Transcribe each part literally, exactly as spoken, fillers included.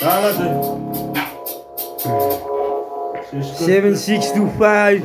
seven six two five.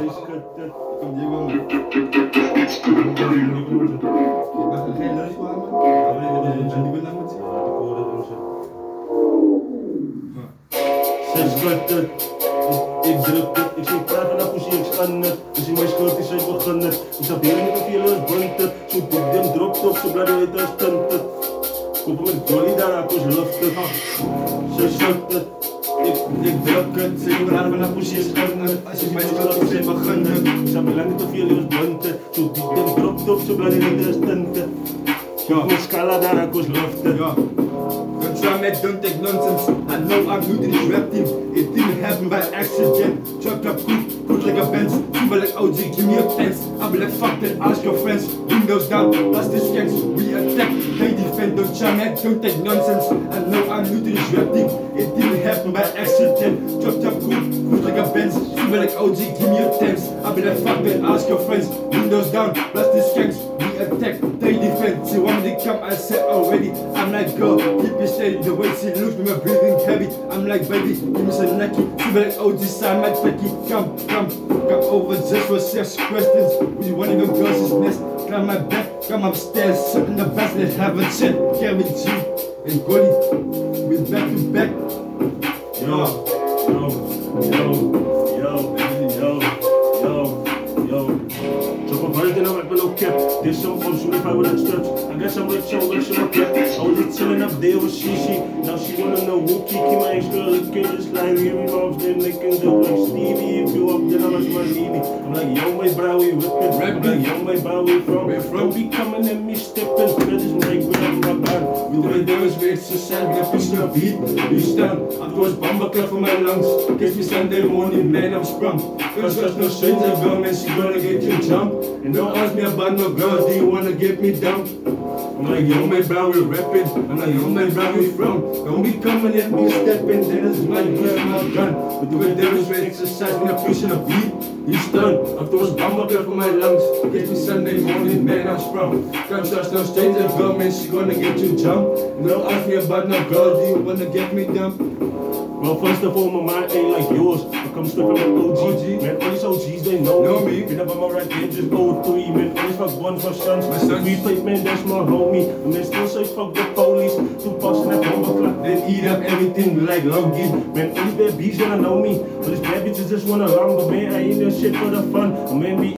Ik druk het, ik zie praten naar poesie, ik scan het. Dus in mijn schuld is hij begonnen. Ik zat hier niet op je los bunten. Zo dik dem dropt op, zo blij uit als stunten. Kopen met dolly daar, ik was luftig. Zo schudt het. Ik, ik druk het, ze zien praten naar poesie, ik scan het. Als in mijn schuld is hij begonnen. Ik zat lang niet op je los bunten. Zo dik dem dropt op, zo blij uit als stunten. Met scala daar, ik was luftig. Don't try me, don't take nonsense. I know I'm new to this rap team. It didn't happen by accident. Chop chop cool, cool like a Benz. You be like O G, give me a thanks. I'll be like fuck that, ask your friends. Windows down, that's the scans. We attack, they defend. Don't try me, don't take nonsense. I know I'm new to this rap team. It didn't happen by accident. Chop chop cool, cool like a Benz. You be like O G, give me a thanks. I'll be like fuck that, ask your friends. Windows down, that's the scans. We attack, they defend. See when they come, I said already. I'm like girl, keep it steady. The way she looks, with my breathing heavy. I'm like baby, give me some necky. She be like O G, sign my Becky. Come, come, come over just for six questions. We one of your girls' nest. Climb my back, come upstairs. Sit in the best, let's have a chat. Carry G and Golly, we back to back. Yo, yo, yo, yo, yo, yo, yo. Drop a verse, then I rap below cap. Did some fun, shoot if I would've steps. I got some rich, some rich, some cap. I was just chilling up there with Shishi. Now she wanna know who Kiki, my ex-girl looking just like me. Revolves, then they can do like Stevie. If you up, then I must my Levy. I'm like, yo, my bro, we whippin'. I'm like, yo, my bro, we from. Where from? Be coming and me steppin'. Brothers make with up my band. We do it there, we exercise, we have pushing a beat. We stand, I was bumper clear for my lungs. Guess me Sunday morning, man, I'm sprung. Cause there's no stranger girl, man, she gonna get you jump. And don't ask me about no girls, do you wanna get me down? I'm like, yo, my bro, we rapping. I'm like, yo, my bro, we from. Don't be coming at me stepping, then it's my gun, my gun. We do it there, we exercise, we have pushing a beat. You stun, I was bumper clear for my lungs. Guess me Sunday morning, man, I'm sprung. Can't trust no stranger girl, man, she gonna get you jump. And don't ask me about no girls, do you wanna get me down? Well, first of all, my mind ain't like yours. I come straight from an O G. O G. Man, all these O Gs, they know, know me. me. Been up on my right there, just oh three. Man, all these fuck one for sons. My sons. Three plate, man, that's my homie. And man, still say fuck the police. Two bucks in that bomber clock. Then eat up everything like Logie. Man, all these bad bees gonna know me. All these bad bitches just wanna long. But man, I ain't doing shit for the fun. Man, be